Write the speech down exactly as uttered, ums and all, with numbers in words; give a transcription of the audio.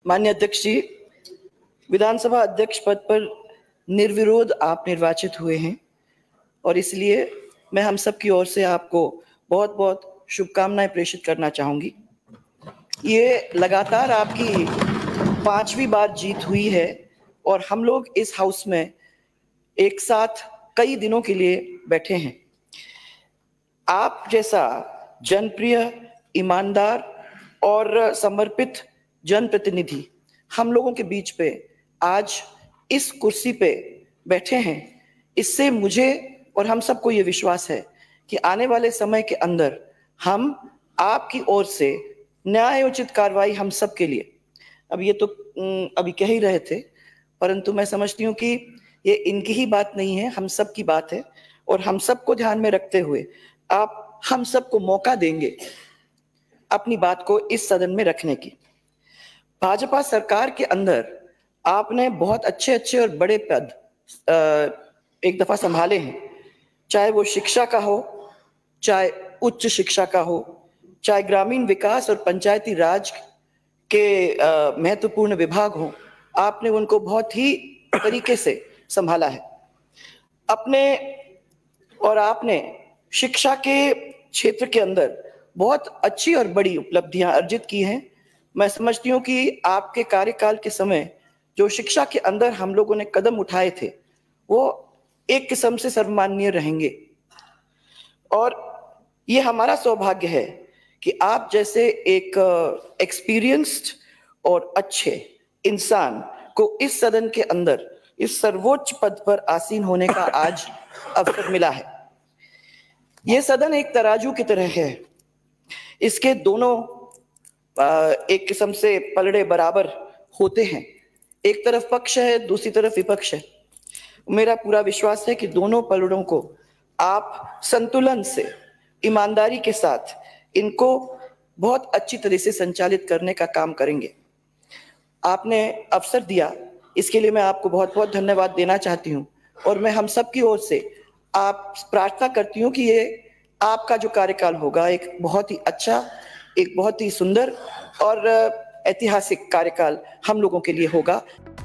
माननीय अध्यक्ष जी, विधानसभा अध्यक्ष पद पर निर्विरोध आप निर्वाचित हुए हैं और इसलिए मैं हम सब की ओर से आपको बहुत बहुत शुभकामनाएं प्रेषित करना चाहूंगी। ये लगातार आपकी पांचवी बार जीत हुई है और हम लोग इस हाउस में एक साथ कई दिनों के लिए बैठे हैं। आप जैसा जनप्रिय, ईमानदार और समर्पित जनप्रतिनिधि हम लोगों के बीच पे आज इस कुर्सी पे बैठे हैं, इससे मुझे और हम सबको ये विश्वास है कि आने वाले समय के अंदर हम आपकी ओर से न्यायोचित कार्रवाई हम सब के लिए, अब ये तो अभी कह ही रहे थे, परंतु मैं समझती हूँ कि ये इनकी ही बात नहीं है, हम सब की बात है और हम सबको ध्यान में रखते हुए आप हम सबको मौका देंगे अपनी बात को इस सदन में रखने की। भाजपा सरकार के अंदर आपने बहुत अच्छे अच्छे और बड़े पद एक दफा संभाले हैं, चाहे वो शिक्षा का हो, चाहे उच्च शिक्षा का हो, चाहे ग्रामीण विकास और पंचायती राज के महत्वपूर्ण विभाग हो, आपने उनको बहुत ही तरीके से संभाला है अपने। और आपने शिक्षा के क्षेत्र के अंदर बहुत अच्छी और बड़ी उपलब्धियां अर्जित की हैं। मैं समझती हूं कि आपके कार्यकाल के समय जो शिक्षा के अंदर हम लोगों ने कदम उठाए थे वो एक किस्म से सर्वमान्य रहेंगे और ये हमारा सौभाग्य है कि आप जैसे एक एक्सपीरियंस्ड और अच्छे इंसान को इस सदन के अंदर इस सर्वोच्च पद पर आसीन होने का आज अवसर मिला है। यह सदन एक तराजू की तरह है, इसके दोनों एक किस्म से पलड़े बराबर होते हैं, एक तरफ पक्ष है, दूसरी तरफ विपक्ष है। मेरा पूरा विश्वास है कि दोनों पलड़ों को आप संतुलन से, ईमानदारी के साथ इनको बहुत अच्छी तरह से संचालित करने का काम करेंगे। आपने अवसर दिया, इसके लिए मैं आपको बहुत बहुत धन्यवाद देना चाहती हूं और मैं हम सब की ओर से आप प्रार्थना करती हूं कि ये आपका जो कार्यकाल होगा एक बहुत ही अच्छा, एक बहुत ही सुंदर और ऐतिहासिक कार्यकाल हम लोगों के लिए होगा।